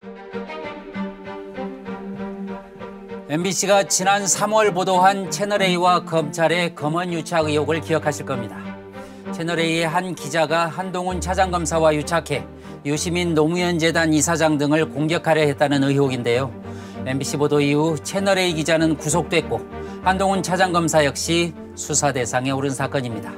MBC가 지난 3월 보도한 채널A와 검찰의 검언 유착 의혹을 기억하실 겁니다. 채널A의 한 기자가 한동훈 차장검사와 유착해 유시민 노무현 재단 이사장 등을 공격하려 했다는 의혹인데요. MBC 보도 이후 채널A 기자는 구속됐고 한동훈 차장검사 역시 수사 대상에 오른 사건입니다.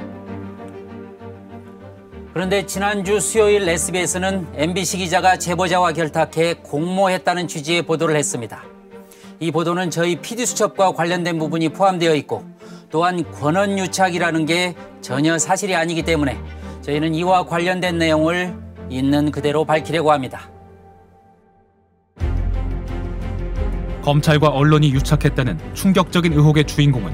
그런데 지난주 수요일 SBS는 MBC 기자가 제보자와 결탁해 공모했다는 취지의 보도를 했습니다. 이 보도는 저희 PD수첩과 관련된 부분이 포함되어 있고 또한 권한유착이라는 게 전혀 사실이 아니기 때문에 저희는 이와 관련된 내용을 있는 그대로 밝히려고 합니다. 검찰과 언론이 유착했다는 충격적인 의혹의 주인공은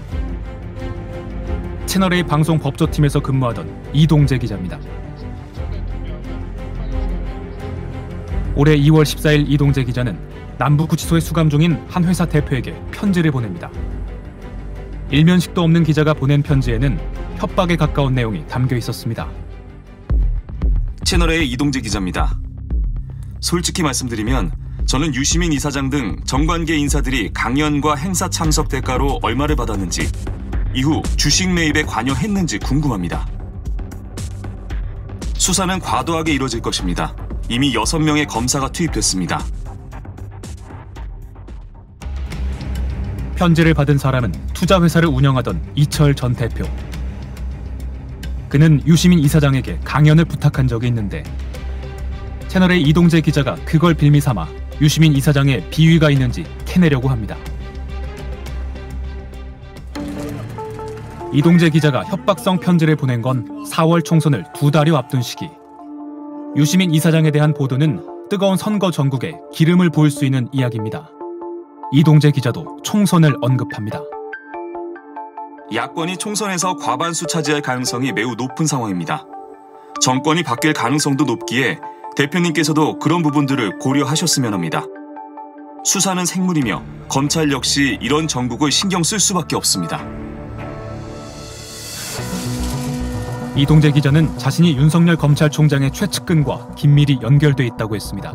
채널A 방송 법조팀에서 근무하던 이동재 기자입니다. 올해 2월 14일 이동재 기자는 남부구치소에 수감 중인 한 회사 대표에게 편지를 보냅니다. 일면식도 없는 기자가 보낸 편지에는 협박에 가까운 내용이 담겨 있었습니다. 채널A 이동재 기자입니다. 솔직히 말씀드리면 저는 유시민 이사장 등 정관계 인사들이 강연과 행사 참석 대가로 얼마를 받았는지, 이후 주식 매입에 관여했는지 궁금합니다. 수사는 과도하게 이뤄질 것입니다. 이미 6명의 검사가 투입됐습니다. 편지를 받은 사람은 투자회사를 운영하던 이철 전 대표. 그는 유시민 이사장에게 강연을 부탁한 적이 있는데 채널A 이동재 기자가 그걸 빌미 삼아 유시민 이사장의 비위가 있는지 캐내려고 합니다. 이동재 기자가 협박성 편지를 보낸 건 4월 총선을 2달여 앞둔 시기. 유시민 이사장에 대한 보도는 뜨거운 선거 전국에 기름을 부을 수 있는 이야기입니다. 이동재 기자도 총선을 언급합니다. 야권이 총선에서 과반수 차지할 가능성이 매우 높은 상황입니다. 정권이 바뀔 가능성도 높기에 대표님께서도 그런 부분들을 고려하셨으면 합니다. 수사는 생물이며 검찰 역시 이런 정국을 신경 쓸 수밖에 없습니다. 이동재 기자는 자신이 윤석열 검찰총장의 최측근과 긴밀히 연결돼 있다고 했습니다.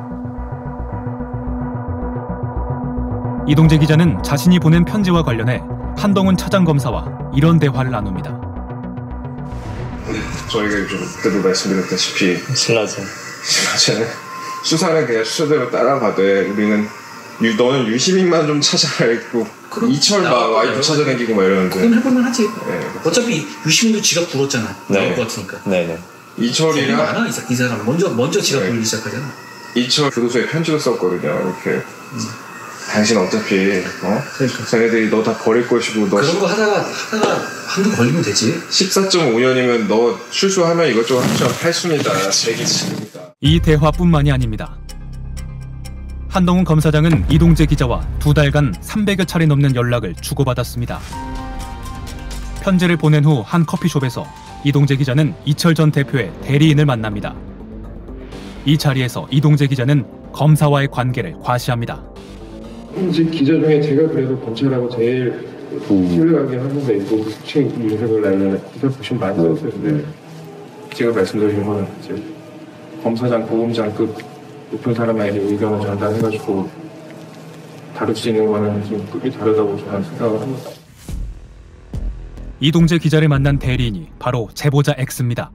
이동재 기자는 자신이 보낸 편지와 관련해 한동훈 차장검사와 이런 대화를 나눕니다. 저희가 좀 그때도 말씀드렸다시피 신라제 수사는 그냥 수사대로 따라가되 우리는 너는 유시민만 좀 찾아내고 이철 막 와이프 찾아다니고 막 이러는데 그건 해볼만 하지. 네. 어차피 유시민도 지가 불었잖아. 나올 것 같으니까. 네네. 이철이랑 많아 이 사람 먼저 지가 불기 시작하잖아. 이철 교도소에 편지도 썼거든요. 이렇게 당신 어차피 그러니까. 쟤네들이 너 다 버릴 것이고 너 그런 거 하다가 한두 걸리면 되지. 14.5년이면 너 출소하면 이것저것 합치면 8순이다. 세기치입니다. 이 대화뿐만이 아닙니다. 한동훈 검사장은 이동재 기자와 2달간 300여 차례 넘는 연락을 주고받았습니다. 편지를 보낸 후 한 커피숍에서 이동재 기자는 이철 전 대표의 대리인을 만납니다. 이 자리에서 이동재 기자는 검사와의 관계를 과시합니다. 현직 기자 중에 제가 그래도 검찰하고 제일 신뢰관계 하는데 이거 혹시 윤석열 라인에 기사 보시면 많이 썼어요. 근데 제가 말씀드린 건 이제 검사장, 보험장급 높은 사람에게 의견을 전달해가지고 다룰 수 있는 거는 좀 급이 다르다고 저는 생각을 합니다. 이동재 기자를 만난 대리인이 바로 제보자 X입니다.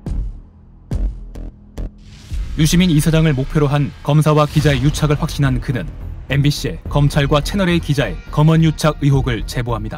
유시민 이사장을 목표로 한 검사와 기자의 유착을 확신한 그는 MBC에 검찰과 채널A 기자의 검언 유착 의혹을 제보합니다.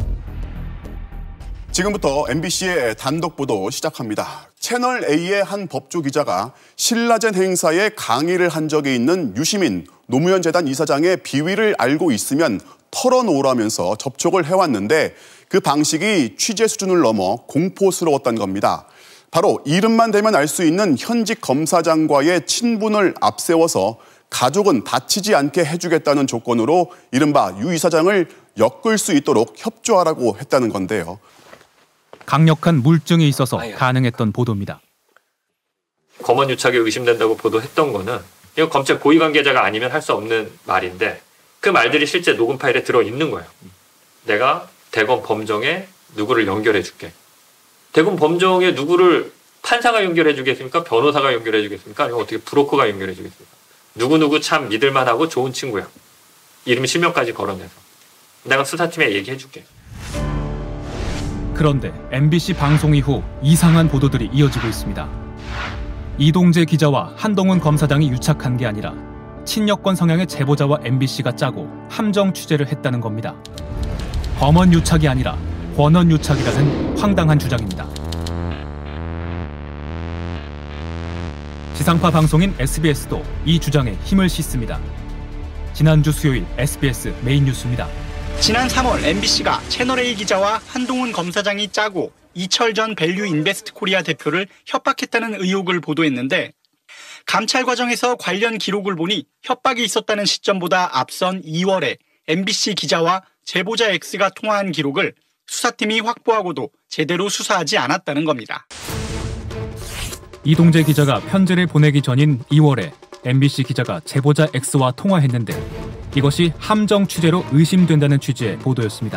지금부터 MBC의 단독 보도 시작합니다. 채널A의 한 법조 기자가 신라젠 행사에 강의를 한 적이 있는 유시민 노무현 재단 이사장의 비위를 알고 있으면 털어놓으라면서 접촉을 해왔는데 그 방식이 취재 수준을 넘어 공포스러웠던 겁니다. 바로 이름만 대면 알 수 있는 현직 검사장과의 친분을 앞세워서 가족은 다치지 않게 해주겠다는 조건으로 이른바 유 이사장을 엮을 수 있도록 협조하라고 했다는 건데요. 강력한 물증이 있어서 가능했던 보도입니다. 검언 유착이 의심된다고 보도했던 거는 이거 검찰 고위 관계자가 아니면 할 수 없는 말인데 그 말들이 실제 녹음 파일에 들어있는 거예요. 내가 대검 범정에 누구를 연결해 줄게. 대검 범정에 누구를 판사가 연결해 주겠습니까? 변호사가 연결해 주겠습니까? 아니면 어떻게 브로커가 연결해 주겠습니까? 누구누구 참 믿을만하고 좋은 친구야. 이름 실명까지 걸어내서. 내가 수사팀에 얘기해줄게. 그런데 MBC 방송 이후 이상한 보도들이 이어지고 있습니다. 이동재 기자와 한동훈 검사장이 유착한 게 아니라 친여권 성향의 제보자와 MBC가 짜고 함정 취재를 했다는 겁니다. 검언 유착이 아니라 권언 유착이라는 황당한 주장입니다. 지상파 방송인 SBS도 이 주장에 힘을 싣습니다. 지난주 수요일 SBS 메인 뉴스입니다. 지난 3월 MBC가 채널A 기자와 한동훈 검사장이 짜고 이철 전 밸류 인베스트 코리아 대표를 협박했다는 의혹을 보도했는데 감찰 과정에서 관련 기록을 보니 협박이 있었다는 시점보다 앞선 2월에 MBC 기자와 제보자 X가 통화한 기록을 수사팀이 확보하고도 제대로 수사하지 않았다는 겁니다. 이동재 기자가 편지를 보내기 전인 2월에 MBC 기자가 제보자 X와 통화했는데 이것이 함정 취재로 의심된다는 취지의 보도였습니다.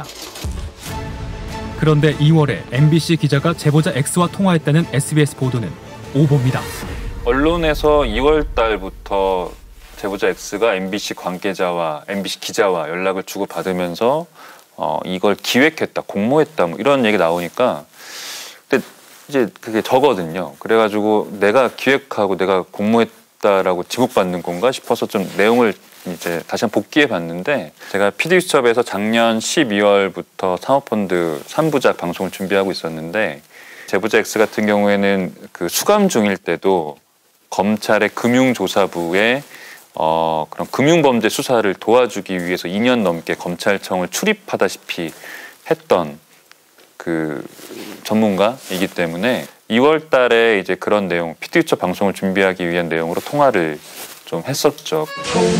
그런데 2월에 MBC 기자가 제보자 X와 통화했다는 SBS 보도는 오보입니다. 언론에서 2월 달부터 제보자 X가 MBC 관계자와 MBC 기자와 연락을 주고받으면서 이걸 기획했다, 공모했다 뭐 이런 얘기 나오니까 근데 이제 그게 저거든요. 그래가지고 내가 기획하고 내가 공모했다라고 지목받는 건가 싶어서 좀 내용을 이제 다시 한번 복기해 봤는데 제가 PD수첩에서 작년 12월부터 사모펀드 3부작 방송을 준비하고 있었는데 제보자 X 같은 경우에는 그 수감 중일 때도 검찰의 금융조사부에 그런 금융범죄 수사를 도와주기 위해서 2년 넘게 검찰청을 출입하다시피 했던 그 전문가이기 때문에 2월 달에 이제 그런 내용, PD수첩 방송을 준비하기 위한 내용으로 통화를 좀 했었죠.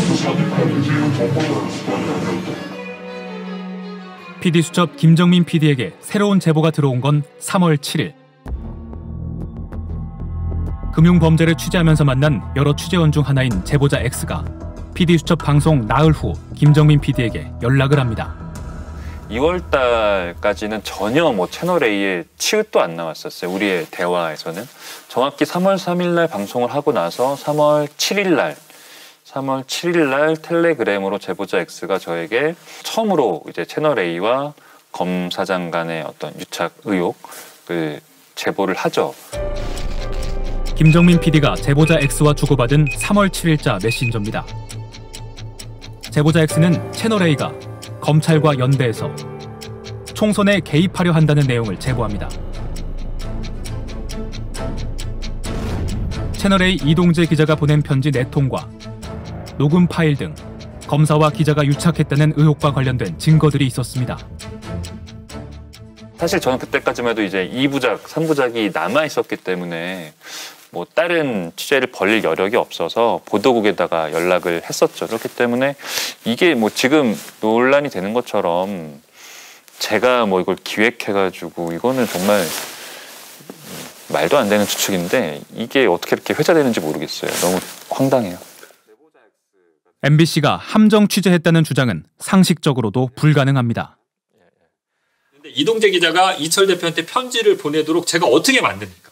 PD수첩 김정민 PD에게 새로운 제보가 들어온 건 3월 7일. 금융범죄를 취재하면서 만난 여러 취재원 중 하나인 제보자 X가 PD수첩 방송 나흘 후 김정민 PD에게 연락을 합니다. 2월 달까지는 전혀 뭐 채널A에 치읓도 안 나왔었어요. 우리의 대화에서는. 정확히 3월 3일 날 방송을 하고 나서 3월 7일 날 텔레그램으로 제보자 X가 저에게 처음으로 이제 채널A와 검사장 간의 어떤 유착 의혹을 제보를 하죠. 김정민 PD가 제보자 X와 주고받은 3월 7일자 메신저입니다. 제보자 X는 채널A가 검찰과 연대해서 총선에 개입하려 한다는 내용을 제보합니다. 채널A 이동재 기자가 보낸 편지 4통과 녹음 파일 등 검사와 기자가 유착했다는 의혹과 관련된 증거들이 있었습니다. 사실 저는 그때까지만 해도 이제 2부작, 3부작이 남아 있었기 때문에 뭐 다른 취재를 벌릴 여력이 없어서 보도국에다가 연락을 했었죠. 그렇기 때문에 이게 뭐 지금 논란이 되는 것처럼 제가 뭐 이걸 기획해가지고 이거는 정말 말도 안 되는 추측인데 이게 어떻게 이렇게 회자되는지 모르겠어요. 너무 황당해요. MBC가 함정 취재했다는 주장은 상식적으로도 불가능합니다. 근데 이동재 기자가 이철 대표한테 편지를 보내도록 제가 어떻게 만듭니까?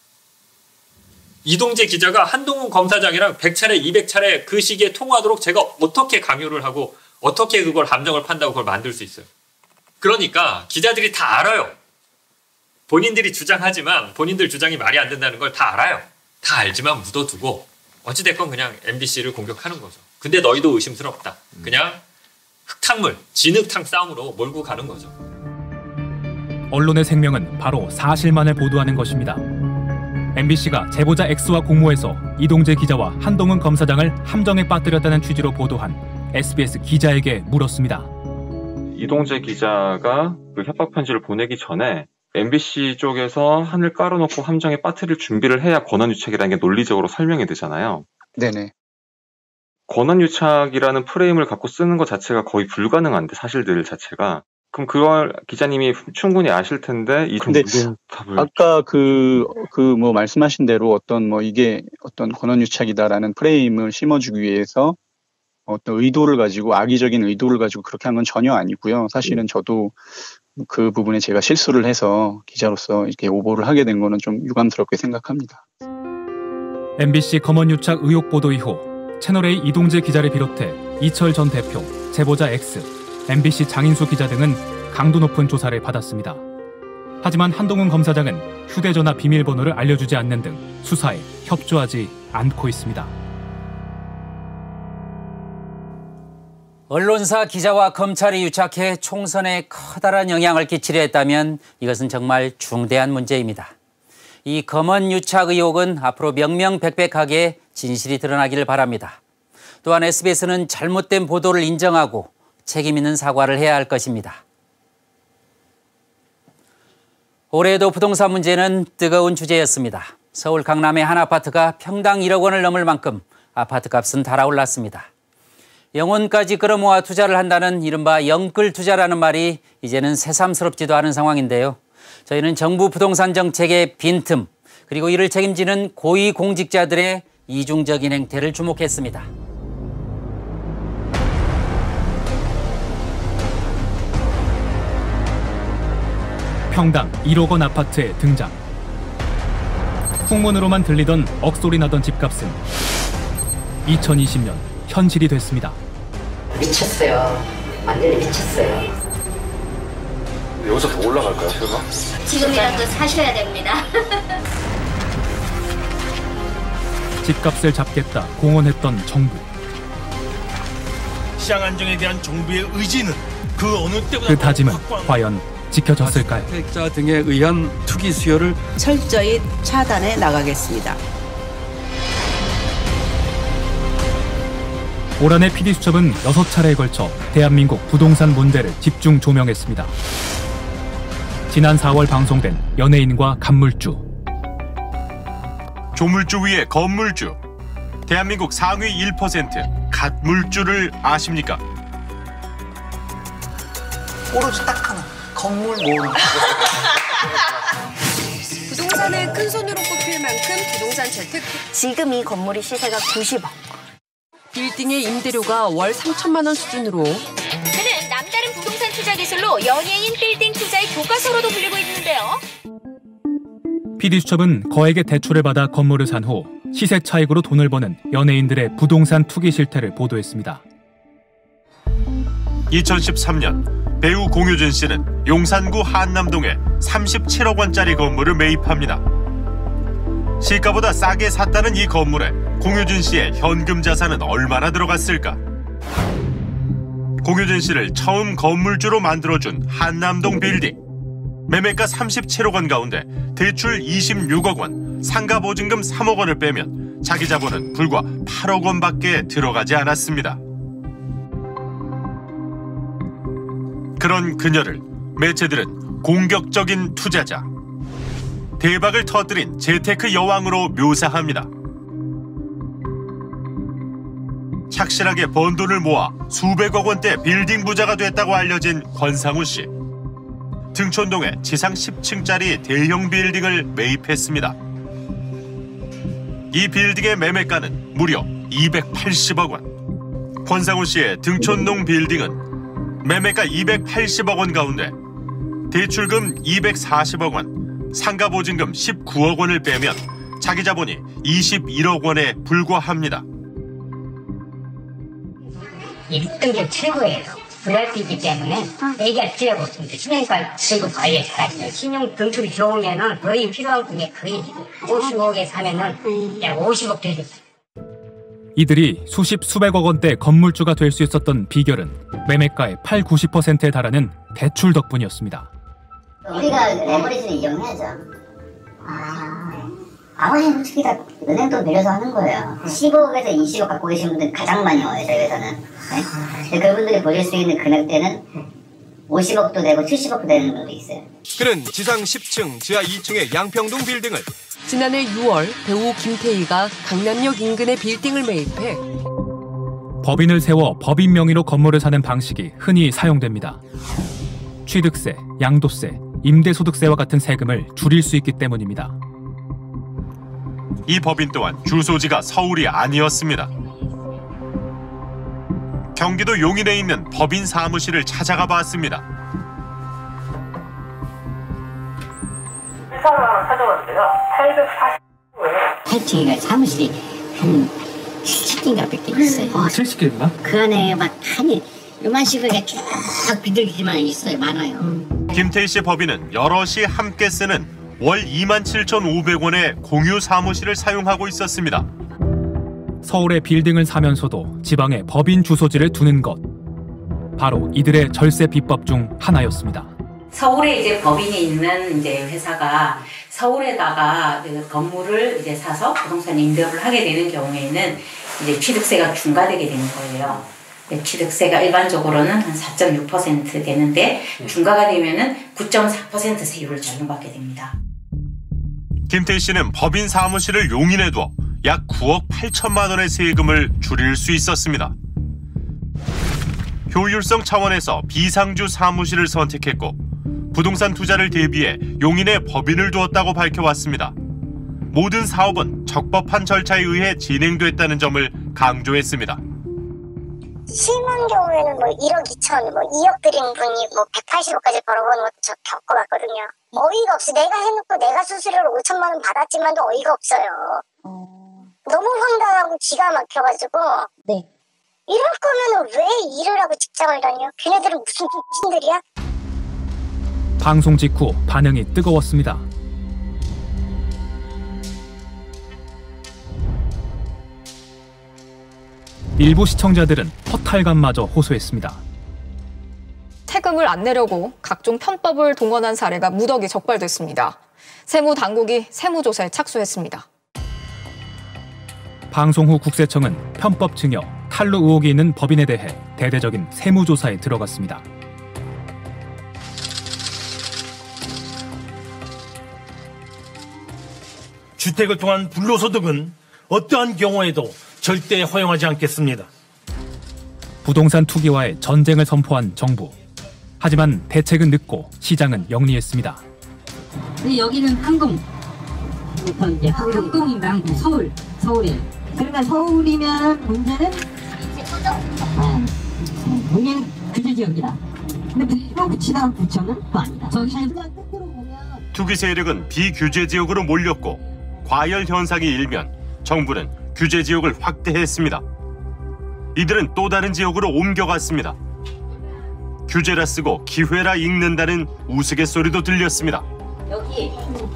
이동재 기자가 한동훈 검사장이랑 100차례, 200차례 그 시기에 통화하도록 제가 어떻게 강요를 하고 어떻게 그걸 함정을 판다고 그걸 만들 수 있어요? 그러니까 기자들이 다 알아요. 본인들이 주장하지만 본인들 주장이 말이 안 된다는 걸 다 알아요. 다 알지만 묻어두고 어찌됐건 그냥 MBC를 공격하는 거죠. 근데 너희도 의심스럽다. 그냥 흙탕물, 진흙탕 싸움으로 몰고 가는 거죠. 언론의 생명은 바로 사실만을 보도하는 것입니다. MBC가 제보자 X와 공모해서 이동재 기자와 한동훈 검사장을 함정에 빠뜨렸다는 취지로 보도한 SBS 기자에게 물었습니다. 이동재 기자가 그 협박 편지를 보내기 전에 MBC 쪽에서 한을 깔아놓고 함정에 빠뜨릴 준비를 해야 권한유착이라는 게 논리적으로 설명이 되잖아요. 네네. 권한유착이라는 프레임을 갖고 쓰는 것 자체가 거의 불가능한데 사실들 자체가. 그럼 그걸 기자님이 충분히 아실 텐데 근데 아까 뭐 말씀하신 대로 이게 어떤 권한유착이다라는 프레임을 심어주기 위해서 어떤 의도를 가지고 악의적인 의도를 가지고 그렇게 한 건 전혀 아니고요. 사실은 저도 그 부분에 제가 실수를 해서 기자로서 이렇게 오보를 하게 된 거는 좀 유감스럽게 생각합니다. MBC 검언유착 의혹 보도 이후 채널A 이동재 기자를 비롯해 이철 전 대표, 제보자 X, MBC 장인수 기자 등은 강도 높은 조사를 받았습니다. 하지만 한동훈 검사장은 휴대전화 비밀번호를 알려주지 않는 등 수사에 협조하지 않고 있습니다. 언론사 기자와 검찰이 유착해 총선에 커다란 영향을 끼치려 했다면 이것은 정말 중대한 문제입니다. 이 검언 유착 의혹은 앞으로 명명백백하게 진실이 드러나기를 바랍니다. 또한 SBS는 잘못된 보도를 인정하고 책임 있는 사과를 해야 할 것입니다. 올해도 부동산 문제는 뜨거운 주제였습니다. 서울 강남의 한 아파트가 평당 1억 원을 넘을 만큼 아파트값은 달아올랐습니다. 영혼까지 끌어모아 투자를 한다는 이른바 영끌 투자라는 말이 이제는 새삼스럽지도 않은 상황인데요. 저희는 정부 부동산 정책의 빈틈, 그리고 이를 책임지는 고위공직자들의 이중적인 행태를 주목했습니다. 평당 1억 원 아파트의 등장. 풍문으로만 들리던 억소리 나던 집값은 2020년 현실이 됐습니다. 미쳤어요. 완전히 미쳤어요. 여기서 더 올라갈까요, 설마? 지금이라도 사셔야 됩니다. 집값을 잡겠다 공언했던 정부. 시장 안정에 대한 정부의 의지는 그 어느 때보다 그 다짐은 과연 지켜졌을까요? 주택자 등에 의한 투기 수요를 철저히 차단해 나가겠습니다. 올 한해 PD수첩은 6차례에 걸쳐 대한민국 부동산 문제를 집중 조명했습니다. 지난 4월 방송된 연예인과 간물주. 조물주 위에 건물주. 대한민국 상위 1% 갓물주를 아십니까? 오로지 딱 하나. 건물 모으는. 부동산을 큰 손으로 꼽힐 만큼 부동산 재테크. 지금 이 건물의 시세가 90억. 빌딩의 임대료가 월 3천만 원 수준으로. 그는 남다른 부동산 투자 기술로 연예인 빌딩 투자의 교과서로도 불리고 있는데요. PD수첩은 거액의 대출을 받아 건물을 산 후 시세 차익으로 돈을 버는 연예인들의 부동산 투기 실태를 보도했습니다. 2013년 배우 공효진 씨는 용산구 한남동에 37억 원짜리 건물을 매입합니다. 시가보다 싸게 샀다는 이 건물에 공효진 씨의 현금 자산은 얼마나 들어갔을까? 공효진 씨를 처음 건물주로 만들어준 한남동 빌딩. 매매가 37억 원 가운데 대출 26억 원, 상가 보증금 3억 원을 빼면 자기 자본은 불과 8억 원밖에 들어가지 않았습니다. 그런 그녀를 매체들은 공격적인 투자자, 대박을 터뜨린 재테크 여왕으로 묘사합니다. 착실하게 번 돈을 모아 수백억 원대 빌딩 부자가 됐다고 알려진 권상우 씨. 등촌동에 지상 10층짜리 대형 빌딩을 매입했습니다. 이 빌딩의 매매가는 무려 280억 원. 권상우 씨의 등촌동 빌딩은 매매가 280억 원 가운데 대출금 240억 원, 상가 보증금 19억 원을 빼면 자기 자본이 21억 원에 불과합니다. 1등급 최고예요. VIP이기 때문에 얘기할 필요가 없습니다. 신용과 지급 관리에 잘하시면 신용 등급이 좋으면은 거의 필요한 게 거의 55억에 사면은 약 50억 되죠. 이들이 수십 수백억 원대 건물주가 될 수 있었던 비결은 매매가의 80~90%에 달하는 대출 덕분이었습니다. 우리가 레버리지를 이용해야죠. 아버님 솔직히 다 은행 돈 빌려서 하는 거예요. 15억에서 20억 갖고 계신 분들 가장 많이 와요, 저희 회사는. 네? 그분들이 보실 수 있는 금액대는 50억도 되고 70억도 되는 분도 있어요. 그는 지상 10층, 지하 2층의 양평동 빌딩을 지난해 6월 배우 김태희가 강남역 인근의 빌딩을 매입해 법인을 세워 법인 명의로 건물을 사는 방식이 흔히 사용됩니다. 취득세, 양도세, 임대소득세와 같은 세금을 줄일 수 있기 때문입니다. 이 법인 또한 주소지가 서울이 아니었습니다. 경기도 용인에 있는 법인 사무실을 찾아가 봤습니다. 회사로 하나 찾아봤어요. 840호에 8층이가 사무실이 한 70개인가 100개 있어요. 70개인가? 그 안에 막 한이 요만씩을 계속 비둘기만 있어요. 많아요. 김태희 씨 법인은 여럿이 함께 쓰는 월 27,500원의 공유 사무실을 사용하고 있었습니다. 서울의 빌딩을 사면서도 지방에 법인 주소지를 두는 것. 바로 이들의 절세 비법 중 하나였습니다. 서울에 이제 법인이 있는 이제 회사가 서울에다가 건물을 이제 사서 부동산 임대업을 하게 되는 경우에는 이제 취득세가 중과되게 되는 거예요. 취득세가 일반적으로는 한 4.6% 되는데 중과가 되면은 9.4% 세율을 적용받게 됩니다. 김태희 씨는 법인 사무실을 용인해두어 약 9억 8천만 원의 세금을 줄일 수 있었습니다. 효율성 차원에서 비상주 사무실을 선택했고 부동산 투자를 대비해 용인에 법인을 두었다고 밝혀왔습니다. 모든 사업은 적법한 절차에 의해 진행됐다는 점을 강조했습니다. 심한 경우에는 뭐 1억 2천, 뭐 2억 드린 분이 뭐 180억까지 벌어보는 것도 저 겪어봤거든요. 어이가 없어. 내가 해놓고 내가 수수료로 5천만 원 받았지만도 어이가 없어요. 너무 황당하고 기가 막혀가지고 네. 이럴 거면 왜 일을 하고 직장을 다녀? 걔네들은 무슨 X들이야? 방송 직후 반응이 뜨거웠습니다. 일부 시청자들은 허탈감마저 호소했습니다. 세금을 안 내려고 각종 편법을 동원한 사례가 무더기 적발됐습니다. 세무당국이 세무조사에 착수했습니다. 방송 후 국세청은 편법 증여, 탈루 의혹이 있는 법인에 대해 대대적인 세무조사에 들어갔습니다. 주택을 통한 불로소득은 어떠한 경우에도 절대 허용하지 않겠습니다. 부동산 투기와의 전쟁을 선포한 정부. 하지만 대책은 늦고 시장은 영리했습니다. 여기는 항공. 항공인가? 서울에. 그러니까 서울이면 문제는 문제는 규제 지역이다. 근데 이거 붙이다가 부처는 또 아니다. 투기 세력은 비규제 지역으로 몰렸고 과열 현상이 일면 정부는 규제 지역을 확대했습니다. 이들은 또 다른 지역으로 옮겨갔습니다. 규제라 쓰고 기회라 읽는다는 우스갯소리도 들렸습니다. 여기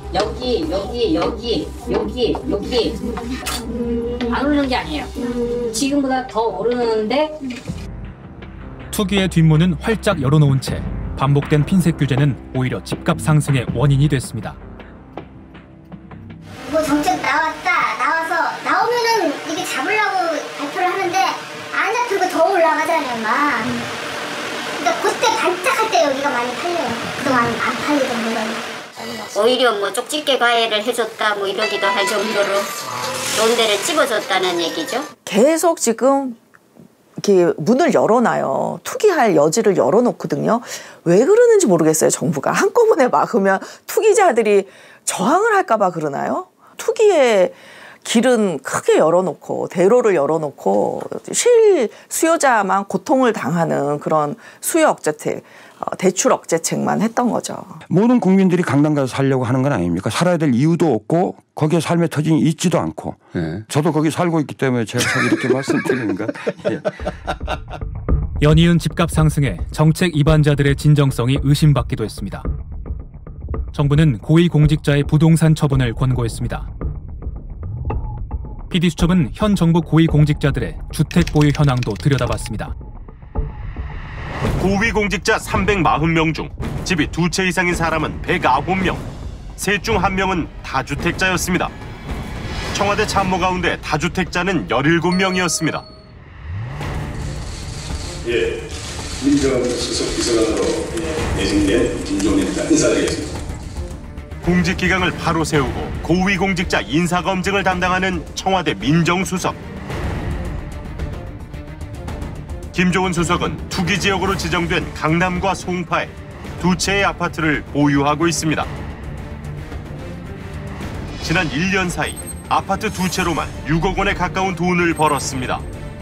안 오르는 게 아니에요. 지금보다 더 오르는데 투기의 뒷문은 활짝 열어놓은 채 반복된 핀셋 규제는 오히려 집값 상승의 원인이 됐습니다. 뭐 정책 나오면은 이게 잡으려고 발표를 하는데 안 잡히고 더 올라가잖아요, 막. 그러니까 그때 반짝할 때 여기가 많이 팔려요. 그동안 안 팔리던 물건이. 오히려 뭐 쪽집게 과외를 해줬다 뭐 이러기도 할 정도로 좋은 데를 찝어줬다는 얘기죠. 계속 지금 이렇게 문을 열어놔요. 투기할 여지를 열어놓거든요. 왜 그러는지 모르겠어요. 정부가 한꺼번에 막으면 투기자들이 저항을 할까 봐 그러나요? 투기의 길은 크게 열어놓고 대로를 열어놓고 실수요자만 고통을 당하는 그런 수요 억제책, 대출 억제책만 했던 거죠. 모든 국민들이 강남 가서 살려고 하는 건 아닙니까? 살아야 될 이유도 없고 거기에 삶의 터전이 있지도 않고 저도 거기 살고 있기 때문에 제가 이렇게 말씀드리는 거. 예. 연이은 집값 상승에 정책 이반자들의 진정성이 의심받기도 했습니다. 정부는 고위공직자의 부동산 처분을 권고했습니다. PD수첩은 현 정부 고위공직자들의 주택 보유 현황도 들여다봤습니다. 고위공직자 340명 중 집이 2채 이상인 사람은 109명, 셋 중 1명은 다주택자였습니다. 청와대 참모 가운데 다주택자는 17명이었습니다. 예, 민정 수석 비서관으로 내정된 김종인입니다. 인사드리겠습니다. 공직기강을 바로 세우고 고위공직자 인사검증을 담당하는 청와대 민정수석. 김조은 수석은 투기지역으로 지정된 강남과 송파에 2채의 아파트를 보유하고 있습니다. 지난 1년 사이 아파트 2채로만 6억 원에 가까운 돈을 벌었습니다.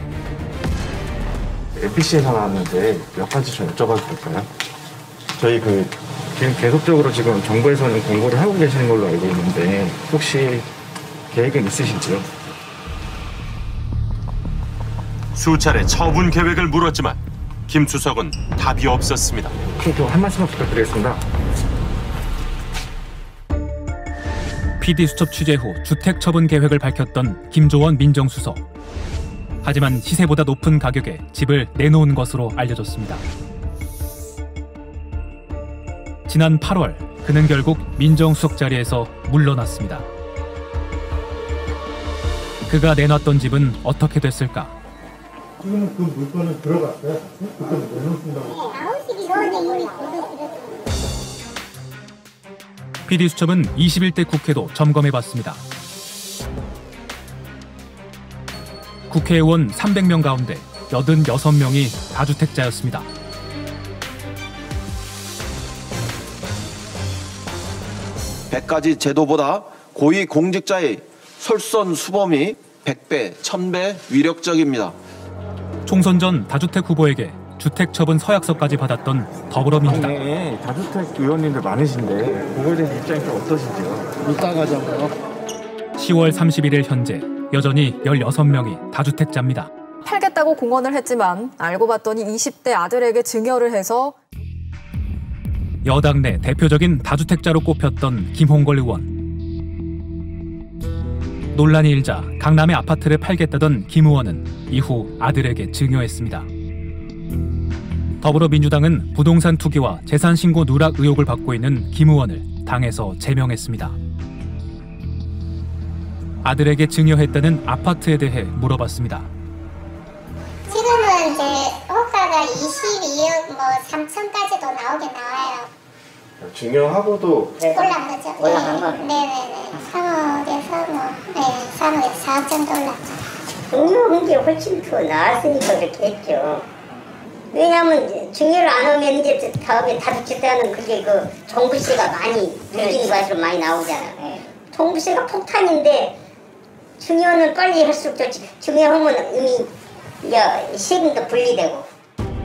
MBC에서 나왔는데 몇 가지 좀 여쭤봐도 될까요? 저희 지금 계속적으로 지금 정부에서는 공고를 하고 계시는 걸로 알고 있는데 혹시 계획은 있으신지요? 수차례 처분 계획을 물었지만 김수석은 답이 없었습니다. 한 말씀만 부탁드리겠습니다. PD수첩 취재 후 주택 처분 계획을 밝혔던 김조원 민정수석. 하지만 시세보다 높은 가격에 집을 내놓은 것으로 알려졌습니다. 지난 8월 그는 결국 민정수석 자리에서 물러났습니다. 그가 내놨던 집은 어떻게 됐을까? 지금 그 물건은 들어갔어요? 그때 내놓으신다고? PD수첩은 21대 국회도 점검해봤습니다. 국회의원 300명 가운데 86명이 다주택자였습니다. (100가지) 제도보다 고위 공직자의 솔선수범이 100배, 1000배 위력적입니다. 총선 전 다주택 후보에게 주택 처분 서약서까지 받았던 더불어민주당. 네, 다주택 의원님들 많으신데 그거에 대해서 입장이 좀 어떠신지요? 이따 가자고요. 10월 31일 현재 여전히 16명이 다주택자입니다. 팔겠다고 공언을 했지만 알고 봤더니 20대 아들에게 증여를 해서 여당 내 대표적인 다주택자로 꼽혔던 김홍걸 의원. 논란이 일자 강남의 아파트를 팔겠다던 김 의원은 이후 아들에게 증여했습니다. 더불어민주당은 부동산 투기와 재산 신고 누락 의혹을 받고 있는 김 의원을 당에서 제명했습니다. 아들에게 증여했다는 아파트에 대해 물어봤습니다. 지금은 이제 호가가 22억 3천까지도 나오긴 나와요. 증여하고도 올라간 거죠. 올라간 거. 네네네. 3억에서 4억 정도 올랐죠. 증여한 게 훨씬 더 나았으니까 그렇게 했죠. 왜냐하면 증여를 안 하면 이제 다음에 다주택자는 그게 그 종부세가 많이 물린 것으로 많이 나오잖아요. 종부세가 폭탄인데 증여는 빨리 할수록 좋지. 증여하면 이미 세금도 분리되고.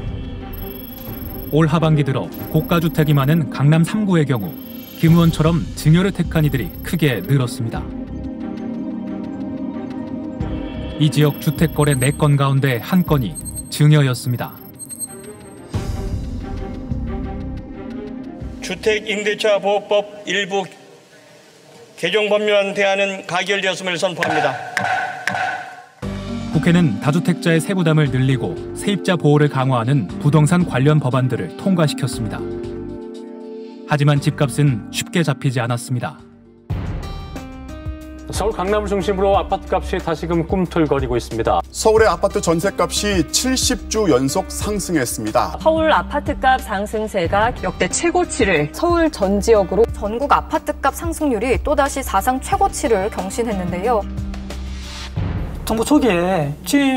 올 하반기 들어 고가주택이 많은 강남 3구의 경우 김 의원처럼 증여를 택한 이들이 크게 늘었습니다. 이 지역 주택거래 4건 가운데 한 건이 증여였습니다. 주택임대차 보호법 일부 개정 법률안 대안은 가결되었음을 선포합니다. 국회는 다주택자의 세부담을 늘리고 세입자 보호를 강화하는 부동산 관련 법안들을 통과시켰습니다. 하지만 집값은 쉽게 잡히지 않았습니다. 서울 강남을 중심으로 아파트값이 다시금 꿈틀거리고 있습니다. 서울의 아파트 전셋값이 70주 연속 상승했습니다. 서울 아파트값 상승세가 역대 최고치를 서울 전 지역으로 전국 아파트값 상승률이 또다시 사상 최고치를 경신했는데요. 정부 초기에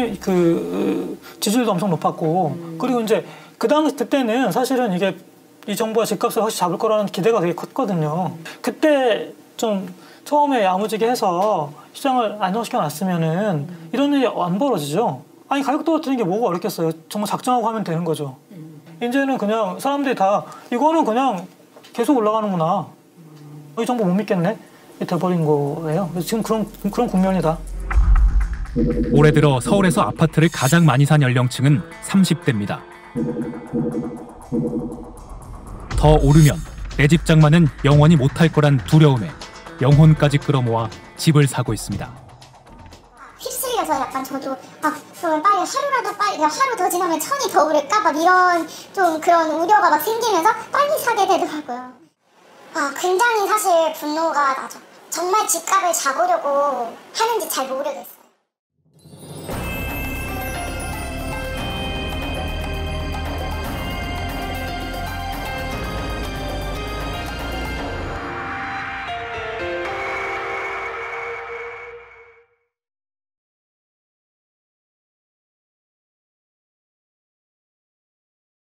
지지율도 엄청 높았고 그리고 이제 그때는 사실은 이게 이 정부가 집값을 확실히 잡을 거라는 기대가 되게 컸거든요. 그때 좀 처음에 야무지게 해서 시장을 안정시켜 놨으면은 이런 일이 안 벌어지죠. 아니 가격 떨어뜨리는 게 뭐가 어렵겠어요. 정말 작정하고 하면 되는 거죠. 이제는 그냥 사람들이 다 이거는 그냥 계속 올라가는구나. 이 정부 못 믿겠네. 돼버린 거예요. 지금 그런 국면이다. 올해 들어 서울에서 아파트를 가장 많이 산 연령층은 30대입니다. 더 오르면 내 집 장만은 영원히 못할 거란 두려움에 영혼까지 끌어모아 집을 사고 있습니다. 휩쓸려서 약간 저도 그러면 빨리 하루 더 지나면 천이 더 오를까 막 이런 좀 그런 우려가 막 생기면서 빨리 사게 되더라고요. 굉장히 사실 분노가 나죠. 정말 집값을 잡으려고 하는지 잘 모르겠어요.